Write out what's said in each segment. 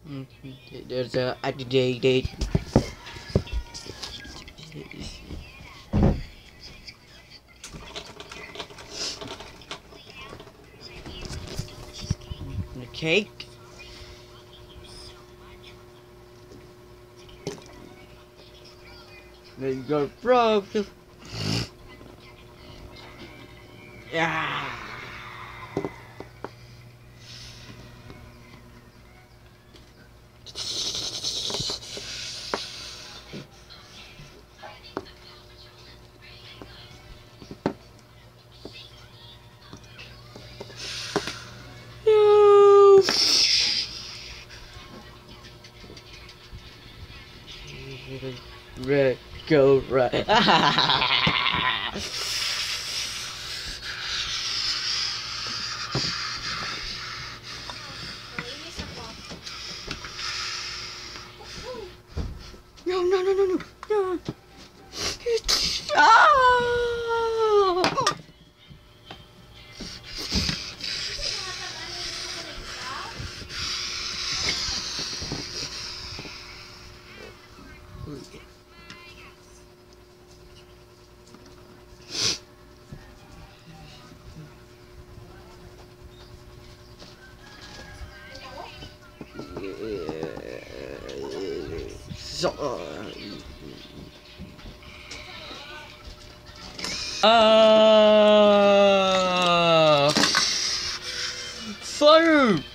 There's a at the date. The cake. There you go, bro. Yeah. Red, go right. No, no, no, no, no, no. Ah! So, fire!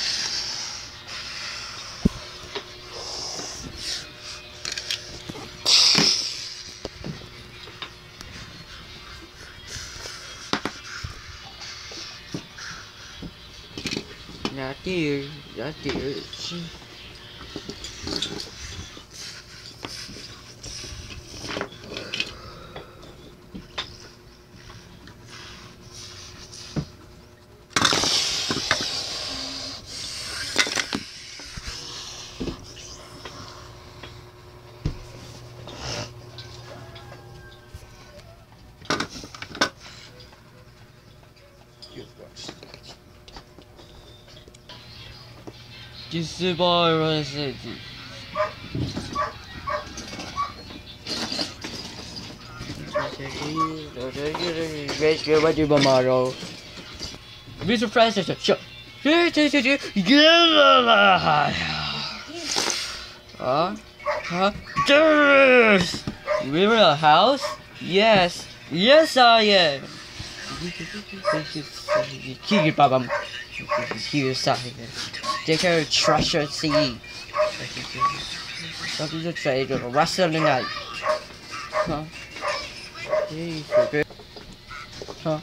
Not there, not there. This is virus. Mr. Francis, shut. Yes. We were in a house? Yes. Yes, I am. Here, Baba. Here, side. Take care of treasure sea. Don't be the trade of the rest of the night. Huh? Huh?